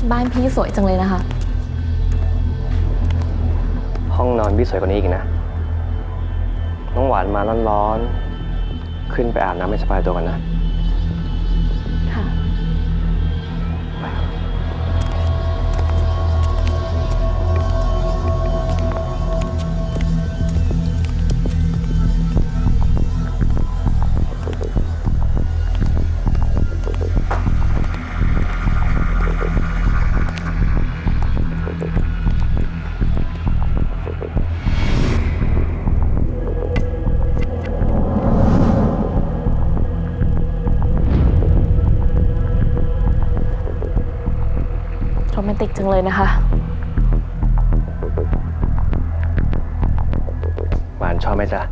บ้านพี่สวยจังเลยนะคะห้องนอนพี่สวยกว่านี้อีกนะน้องหวานมาร้อนๆขึ้นไปอาบน้ำให้สบายตัวกันนะค่ะโรแมนติกจังเลยนะคะหวานชอบไหมจ๊ะ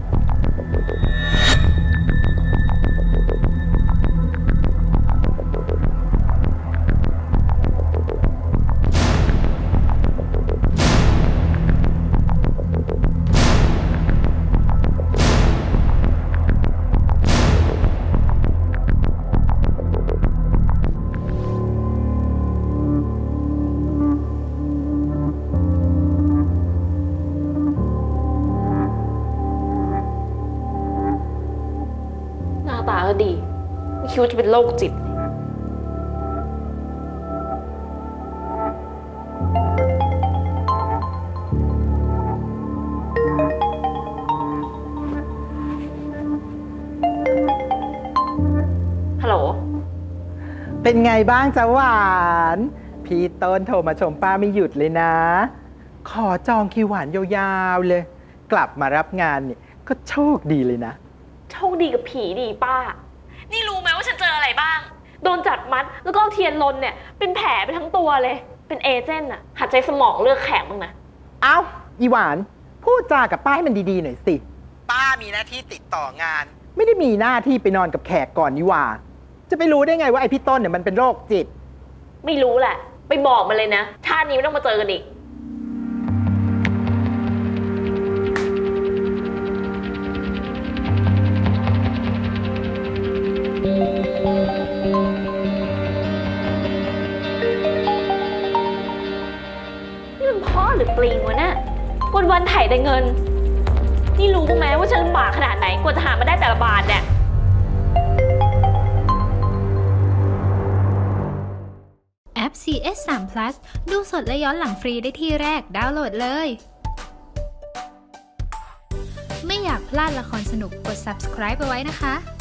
ตาก็ดีไม่คิดว่าจะเป็นโรคจิตฮัลโหลเป็นไงบ้างจ๊ะหวานพี่ต้นโทรมาชมป้าไม่หยุดเลยนะขอจองคิวหวานยาวๆเลยกลับมารับงานนี่ก็โชคดีเลยนะโชคดีกับผีดีป้านี่รู้ไหมว่าฉันเจออะไรบ้างโดนจัดมัดแล้วก็เทียนลนเนี่ยเป็นแผลไปทั้งตัวเลยเป็นเอเจนต์อะหัดใจสมองเลือกแข็งบ้างนะเอ้าอีหวานพูดจากับป้าให้มันดีๆหน่อยสิป้ามีหน้าที่ติดต่องานไม่ได้มีหน้าที่ไปนอนกับแขกก่อนนี่หว่าจะไปรู้ได้ไงว่าไอพี่ต้นเนี่ยมันเป็นโรคจิตไม่รู้แหละไปบอกมันเลยนะชาตินี้ไม่ต้องมาเจอกันอีกนี่มันพ่อหรือปลิงวะเนี่ยวันๆไถ่แต่เงินนี่รู้บ้างไหมว่าฉันลำบากขนาดไหนกว่าจะหามาได้แต่ละบาทเนี่ยแอป CS3 Plus ดูสดและย้อนหลังฟรีได้ที่แรกดาวน์โหลดเลย ไม่อยากพลาดละครสนุกกด subscribe เอาไว้นะคะ